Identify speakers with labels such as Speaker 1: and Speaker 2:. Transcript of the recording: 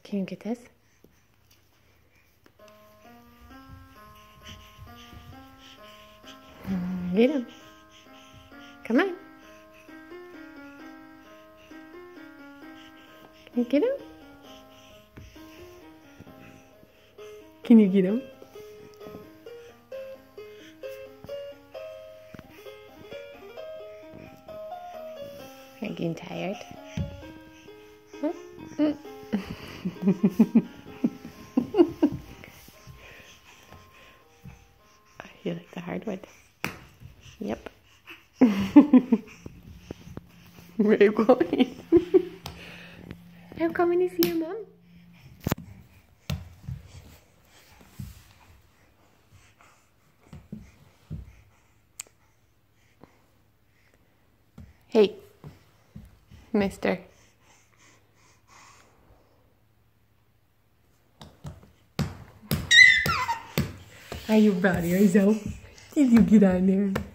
Speaker 1: Can you get this? Get him. Come on. Can you get him? Can you get him? Are you getting tired? Huh? You like the hardwood? Yep. Where are you going? I'm coming to see your mom. Hey, mister. Are you proud of yourself? Did you get on there?